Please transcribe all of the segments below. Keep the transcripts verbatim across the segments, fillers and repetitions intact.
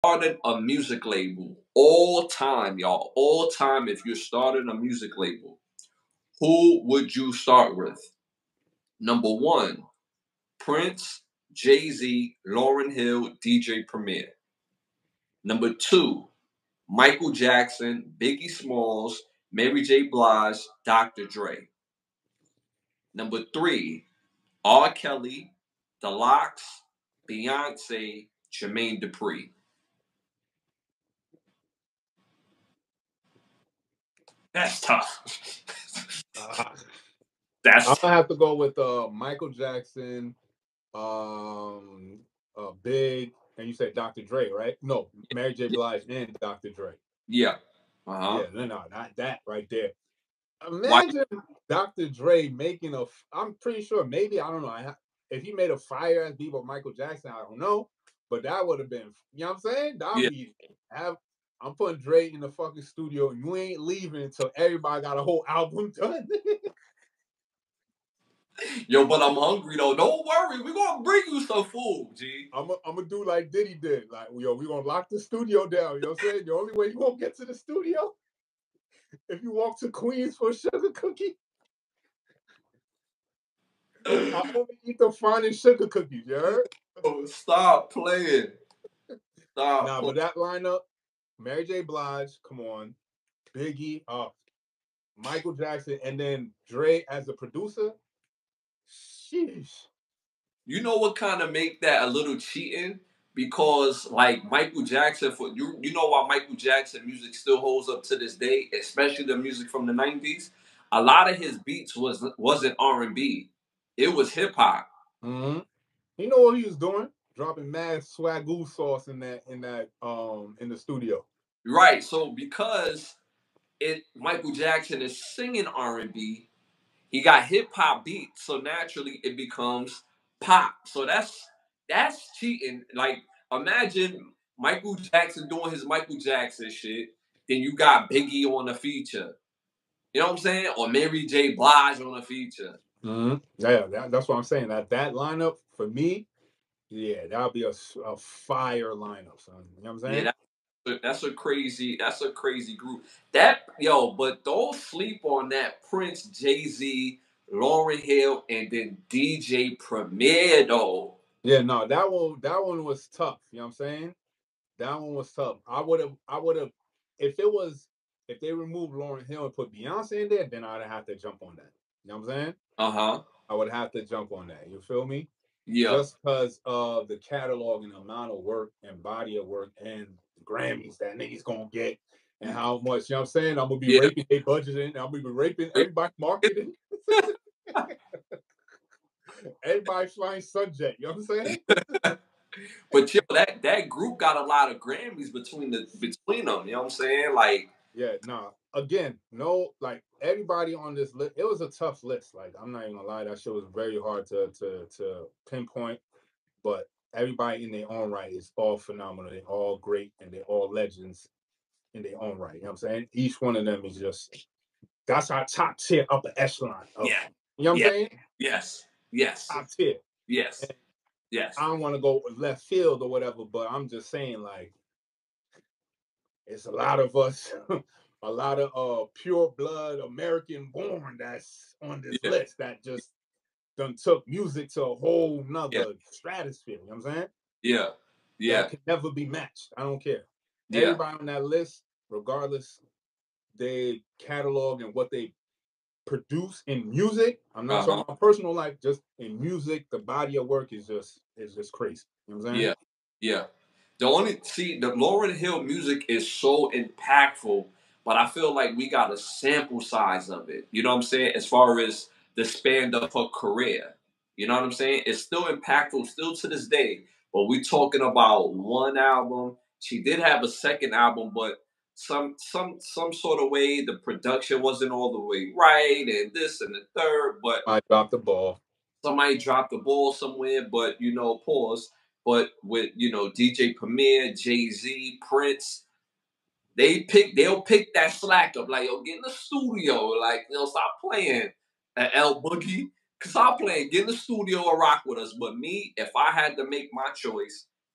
started a music label, all time, y'all, all time, if you're starting a music label, who would you start with? Number one, Prince, Jay-Z, Lauryn Hill, D J Premier. Number two, Michael Jackson, Biggie Smalls, Mary J. Blige, Doctor Dre. Number three, R. Kelly, The Lox, Beyonce, Jermaine Dupri. That's tough. Uh, That's I'm tough. gonna have to go with uh, Michael Jackson, um, uh, Big, and you said Doctor Dre, right? No, Mary J. Blige and Doctor Dre. Yeah. Uh-huh. Yeah, no, no, not that right there. Why? Imagine Doctor Dre making a. f- I'm pretty sure maybe I don't know I ha- if he made a fire ass beat with Michael Jackson. I don't know, but that would have been. You know what I'm saying? That'd Yeah. be have. I'm putting Dre in the fucking studio, and you ain't leaving until everybody got a whole album done. Yo, but I'm hungry though. Don't worry, we're gonna bring you some food, G. I'm gonna do like Diddy did. Like, yo, we gonna lock the studio down. You know what I'm saying? The only way you gonna get to the studio if you walk to Queens for a sugar cookie. I only eat the finest sugar cookies, you heard? Oh, stop playing. Stop Nah, playing. but that lineup, Mary J. Blige, come on, Biggie, uh, Michael Jackson, and then Dre as a producer. Sheesh. You know what kind of make that a little cheating? Because like Michael Jackson, for you, you know why Michael Jackson music still holds up to this day, especially the music from the nineties. A lot of his beats was wasn't R and B, it was hip hop. Mm-hmm. You know what he was doing? Dropping mad swagoo sauce in that in that um in the studio. Right. So because it Michael Jackson is singing R and B, he got hip hop beats, so naturally it becomes pop. So that's that's cheating. Like imagine Michael Jackson doing his Michael Jackson shit, then you got Biggie on a feature. You know what I'm saying? Or Mary J. Blige on a feature. Mm-hmm. Yeah, that, that's what I'm saying. That that lineup for me, yeah, that'll be a, s- a fire lineup, son. You know what I'm saying? Yeah, that, that's a crazy, that's a crazy group. That yo, but don't sleep on that Prince, Jay Z, Lauryn Hill, and then D J Premier though. Yeah, no, that one that one was tough. You know what I'm saying? That one was tough. I would have, I would have, if it was, if they removed Lauren Hill and put Beyonce in there, then I'd have to jump on that. You know what I'm saying? Uh huh. I would have to jump on that. You feel me? Yeah. Just because of the catalog and the amount of work and body of work and Grammys that niggas gonna get and how much, you know what I'm saying? I'm gonna be Yeah. raping their budget and I'm gonna be raping everybody marketing. Everybody flying Sunjet, you know what I'm saying? But yo, that that group got a lot of Grammys between the between them. You know what I'm saying? Like, Yeah, nah. Again, no, like everybody on this list, it was a tough list. Like, I'm not even gonna lie, that shit was very hard to to to pinpoint. But everybody in their own right is all phenomenal. They're all great and they're all legends in their own right. You know what I'm saying? Each one of them is just that's our top tier upper echelon of, yeah, you know what yeah, I'm saying? yes, yes, Top tier. yes, And yes. I don't want to go left field or whatever, but I'm just saying, like, it's a lot of us, a lot of uh pure blood American born that's on this Yeah, list that just done took music to a whole yeah, nother stratosphere. You know what I'm saying? yeah, That yeah, can never be matched. I don't care. yeah. Everybody on that list, regardless their catalog and what they produce in music. I'm not Uh talking huh. about personal life, just in music, the body of work is just is just crazy. You know what I'm saying? Yeah, yeah. The only see the Lauryn Hill music is so impactful, but I feel like we got a sample size of it. You know what I'm saying? As far as the span of her career, you know what I'm saying? It's still impactful, still to this day. But we talking about one album. She did have a second album, but some some some sort of way the production wasn't all the way right, and this and the third. But I dropped the ball. somebody dropped the ball somewhere, but you know, pause. But with you know D J Premier, Jay Z, Prince, they pick they'll pick that slack up. Like, yo, get in the studio. Like, you know, stop playing at L Boogie. Stop playing. Get in the studio and rock with us. But me, if I had to make my choice,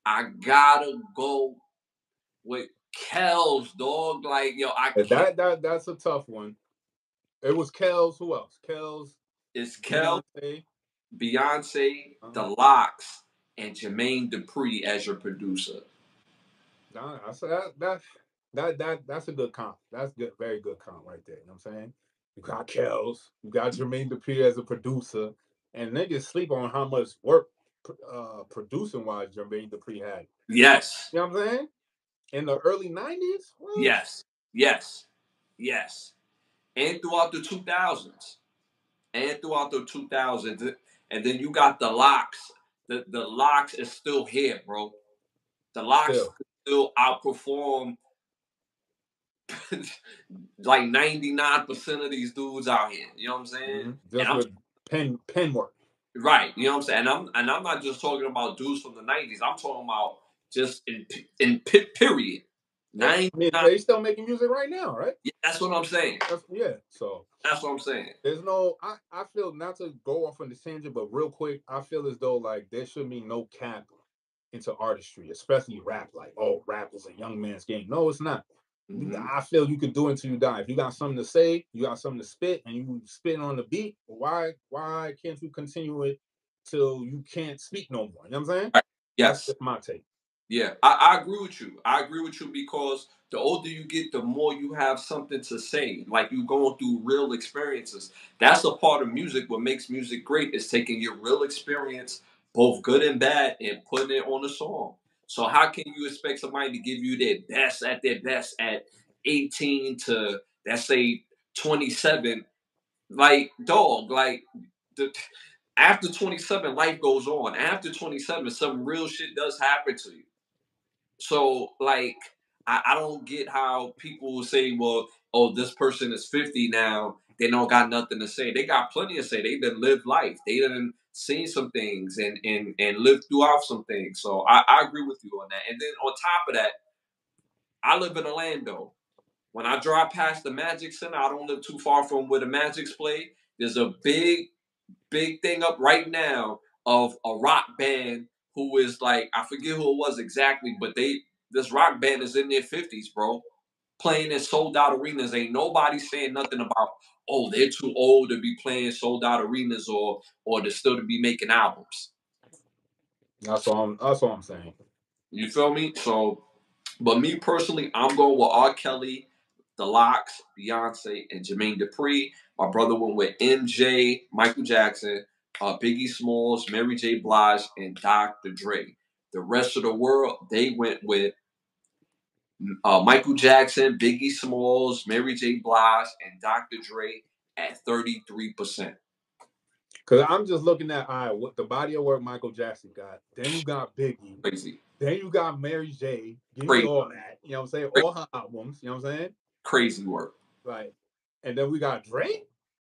I gotta go with Kells, dog. Like, yo, I And can't. that that that's a tough one. It was Kells. Who else? Kells, It's Kells, Beyonce. Beyonce, The Uh-huh. Lox, and Jermaine Dupri as your producer. Nah, I said that that that that that's a good comp. That's good, very good comp right there. You know what I'm saying? You got Kells, you got Jermaine Dupri as a producer, and niggas sleep on how much work uh producing wise Jermaine Dupri had. Yes. You know what I'm saying? In the early nineties? What? Yes. Yes. Yes. And throughout the two thousands. And throughout the two thousands. And then you got The Lox. The the Lox is still here, bro. The Lox Still. still outperform like ninety-nine percent of these dudes out here. You know what I'm saying? Mm-hmm. And Just I'm with pen pen work. right. You know what I'm saying? And I'm and I'm not just talking about dudes from the nineties. I'm talking about just in in pe- period. Yeah, I mean, ninety-nine. they still making music right now, right? Yeah, that's what I'm saying. That's, yeah. So That's what I'm saying. there's no. I I feel, not to go off on the tangent, but real quick, I feel as though like there should be no cap into artistry, especially rap. Like, oh, rap is a young man's game. No, it's not. You- Mhm. I feel you can do it until you die. If you got something to say, you got something to spit, and you spit on the beat, why why can't you continue it till you can't speak no more? You know what I'm saying? Right. That's Yes. just my take. Yeah, I, I agree with you. I agree with you because the older you get, the more you have something to say. Like you going through real experiences. That's a part of music. What makes music great is taking your real experience, both good and bad, and putting it on a song. So how can you expect somebody to give you their best at their best at eighteen to, let's say, twenty-seven? Like, dog, like the, after twenty-seven, life goes on. After twenty-seven, some real shit does happen to you. So, like, I, I don't get how people will say, well, oh, this person is fifty now. They don't got nothing to say. They got plenty to say. They done lived life. They done seen some things and and and lived throughout some things. So I, I agree with you on that. And then on top of that, I live in Orlando. When I drive past the Magic Center, I don't live too far from where the Magic's play. There's a big, big thing up right now of a rock band who is like, I forget who it was exactly, but they this rock band is in their fifties, bro, playing in sold out arenas. Ain't nobody saying nothing about, oh, they're too old to be playing sold out arenas or or to still to be making albums. That's all. I'm, that's all I'm saying. You feel me? So, but me personally, I'm going with R. Kelly, The Lox, Beyonce, and Jermaine Dupri. My brother went with M J, Michael Jackson, uh, Biggie Smalls, Mary J. Blige, and Doctor Dre. The rest of the world, they went with uh, Michael Jackson, Biggie Smalls, Mary J. Blige, and Doctor Dre at thirty-three percent. Because I'm just looking at, all right, what the body of work Michael Jackson got. Then you got Biggie. Crazy. Then you got Mary J. Give Crazy. me all that. You know what I'm saying? Crazy. All her albums. You know what I'm saying? Crazy work. Like, and then we got Drake.